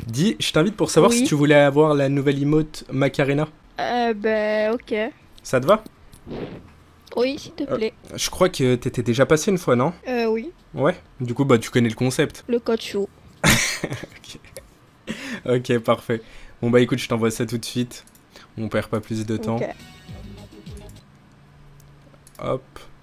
Dis, je t'invite pour savoir si Oui. tu voulais avoir la nouvelle emote Macarena. Ok. Ça te va? Oui, s'il te plaît. Je crois que t'étais déjà passé une fois, non? Oui. Ouais. Du coup, bah tu connais le concept. Le code chaud. Ok, parfait. Bon bah écoute, je t'envoie ça tout de suite. On perd pas plus de temps. Ok. Hop.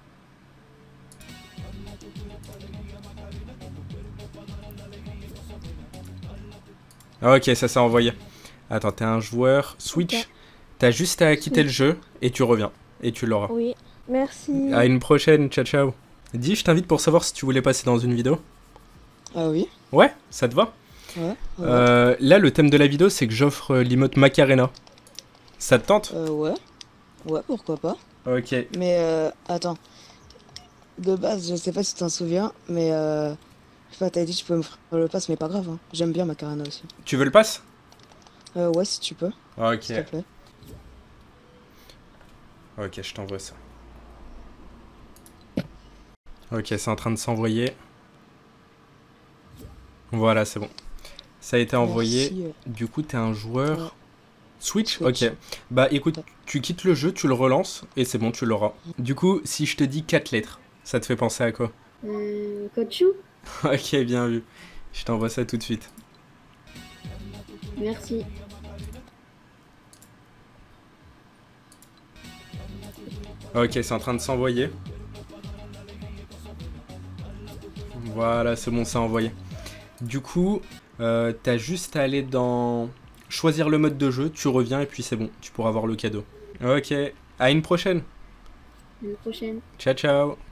Ok, ça s'est envoyé. Attends, t'es un joueur Switch. Ok. T'as juste à quitter le Switch. jeu et tu reviens. Et tu l'auras. Oui. À Merci. une prochaine, ciao ciao. Dis, je t'invite pour savoir si tu voulais passer dans une vidéo. Ah oui? Ouais, ça te va? Ouais. Là, le thème de la vidéo, c'est que j'offre l'emote Macarena. Ça te tente? Ouais. Ouais, pourquoi pas. Ok. Mais attends. De base, je sais pas si tu t'en souviens, mais je sais pas, t'as dit tu peux me faire le pass, mais pas grave, hein. J'aime bien Macarena aussi. Tu veux le pass? Ouais, si tu peux, Ok. s'il te plaît. Ok, je t'envoie ça. Ok, c'est en train de s'envoyer. Voilà, c'est bon. Ça a été envoyé. Merci. Du coup, t'es un joueur Ouais. Switch? Switch. Ok. Bah écoute, tu quittes le jeu, tu le relances, et c'est bon, tu l'auras. Du coup, si je te dis 4 lettres, ça te fait penser à quoi? Code chou. Ok, bien vu. Je t'envoie ça tout de suite. Merci. Ok, c'est en train de s'envoyer. Voilà, c'est bon, c'est envoyé. Du coup, t'as juste à aller dans choisir le mode de jeu, tu reviens et puis c'est bon, tu pourras avoir le cadeau. Ok, à une prochaine. À une prochaine. Ciao ciao.